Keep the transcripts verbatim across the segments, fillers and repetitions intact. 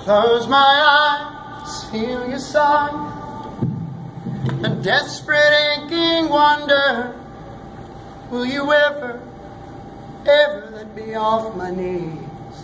Close my eyes, feel your sigh, a desperate aching wonder. Will you ever, ever let me off my knees?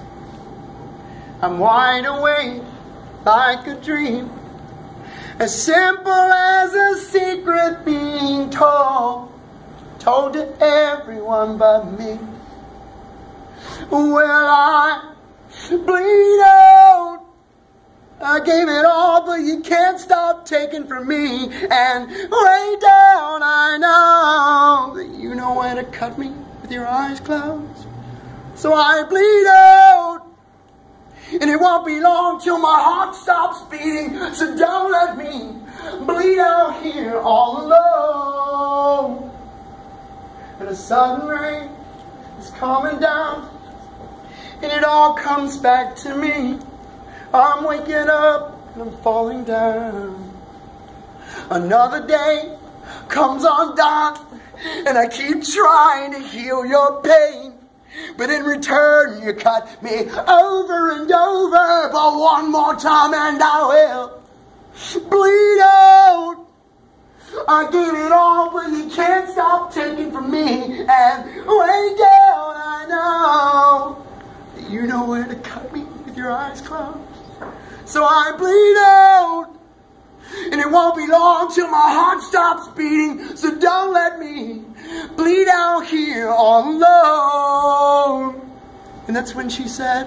I'm wide awake like a dream, as simple as a secret being told, told to everyone but me. Will I bleed out? I gave it all, but you can't stop taking from me. And way down, I know that you know when to cut me with your eyes closed. So I bleed out, and it won't be long till my heart stops beating. So don't let me bleed out here all alone. And a sudden rain is coming down, and it all comes back to me. I'm waking up and I'm falling down. Another day comes undone, and I keep trying to heal your pain. But in return, you cut me over and over. But one more time and I will bleed out. I gave it all, but you can't stop taking from me. And way down, I know that you know where to cut me with your eyes closed. So I bleed out, and it won't be long till my heart stops beating. So don't let me bleed out here all alone. And that's when she said,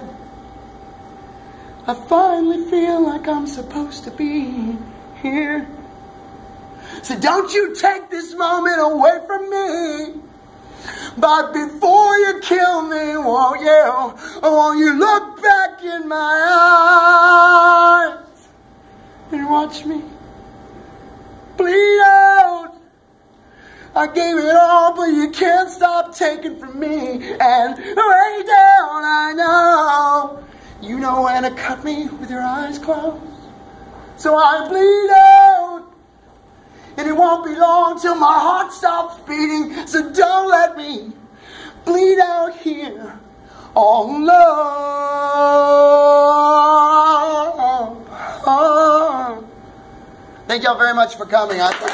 I finally feel like I'm supposed to be here. So don't you take this moment away from me. But before you kill me, won't you, won't you look back in my eyes and watch me bleed out? I gave it all, but you can't stop taking from me. And way down, I know you know when to cut me with your eyes closed. So I bleed out, and it won't be long till my heart stops beating. So don't let me bleed out here all alone. Thank y'all very much for coming. I